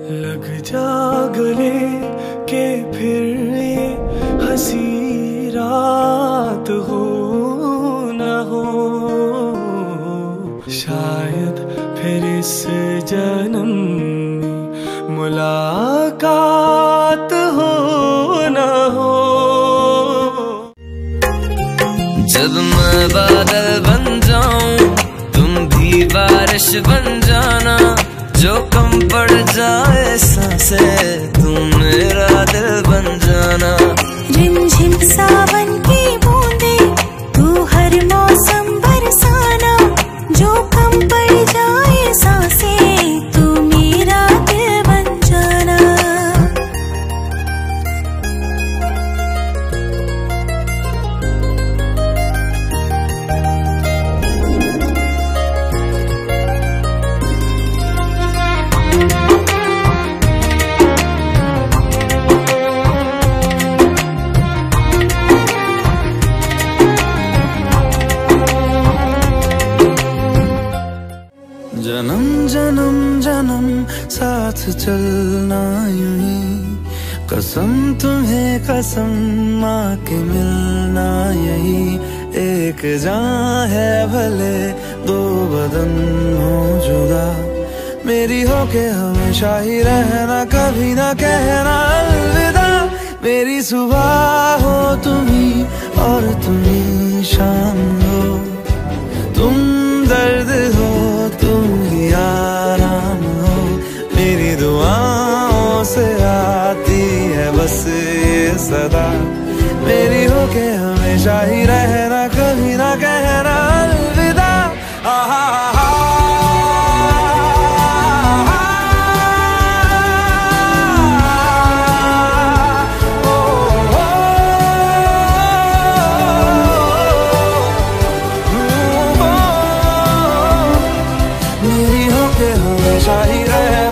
लग जा गले के फिर ये हंसी रात हो न हो, शायद फिर इस जन्म में मुलाकात हो न हो। जब मैं बादल बन जाऊं तुम भी बारिश बन जाना, जो कम पड़ जाए सांसें तुम मेरा दिल बन जाना। रिमझिम सावन की बूंदे तू हर मौसम बरसाना, जो कम पड़ जाए सांसें तू मेरा दिल बन जाना। जन्म जन्म जन्म साथ चलना यूं ही, कसम तुम्हें कसम माँ के मिलना यही। एक जान है भले दो बदन हो जुदा, मेरी हो के हमेशा ही रहना, कभी ना कहना अलविदा। मेरी सुबह हो तुम्ही और तुम्ही शाम हो, तुम दर्द हो तुम ही आराम हो। मेरी दुआओं से आती है बस ये सदा, मेरी हो के हमेशा ही रहना, कभी ना कहना अलविदा। हमेशा ही रहे